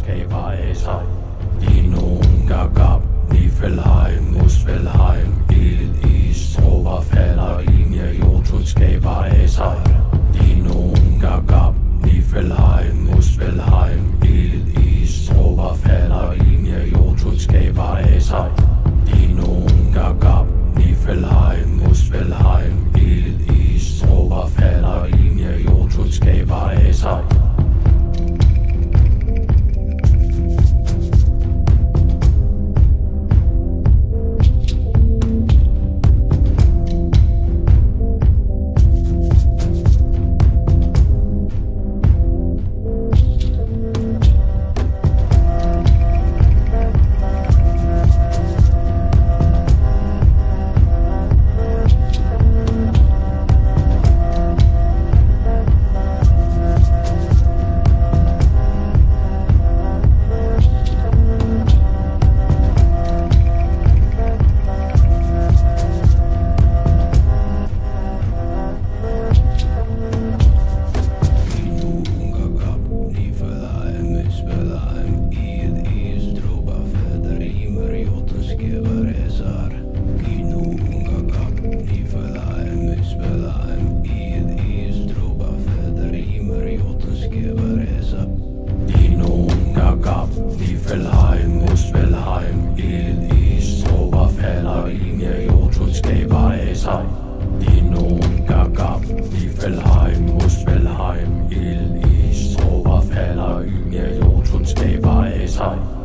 skaber af sig. Inungagab, Niflheim, Muspelheim, Ild, Is, Tråber falder ind, ja, Jotun skaber af sig. Inungagab, Niflheim, Muspelheim, Ild, Is, Tråber falder ind, ja, Jotun skaber af sig. Inungagab, Niflheim, Muspelheim, Ild, Is, Tråber falder ind, ja, Jotun skaber af sig. Inungagab, Niflheim, Muspelheim, Ild, Is, Tråber falder ind, ja, Jotun skaber af sig. Inungagab, Niflheim, Muspelheim, Ild, Is, Tråber falder ind, ja, Jotun skaber af sig.